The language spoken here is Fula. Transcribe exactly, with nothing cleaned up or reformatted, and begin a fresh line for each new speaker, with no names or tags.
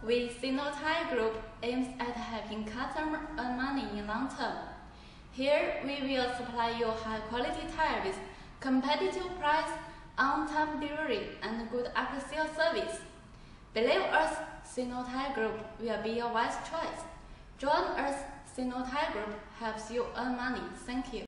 we Sinotyre-group aims at helping customers earn money in long term. Here, we will supply you high-quality tire with competitive price, on-time delivery, and good after-sales service. Believe us, Sinotyre-group will be your wise choice. Join us, Sinotyre-group helps you earn money. Thank you.